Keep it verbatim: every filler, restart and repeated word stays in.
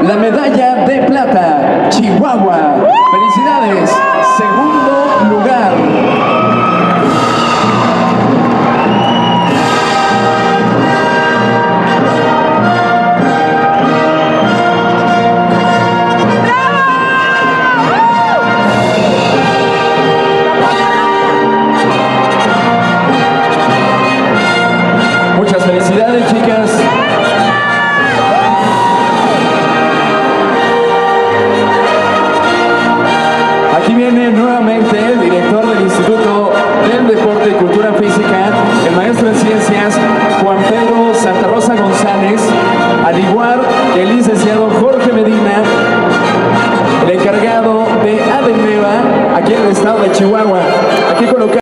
la medalla de plata, Chihuahua. Felicidades, segundo lugar. Felicidades, chicas. Aquí viene nuevamente el director del Instituto del Deporte y Cultura Física, el maestro en ciencias, Juan Pedro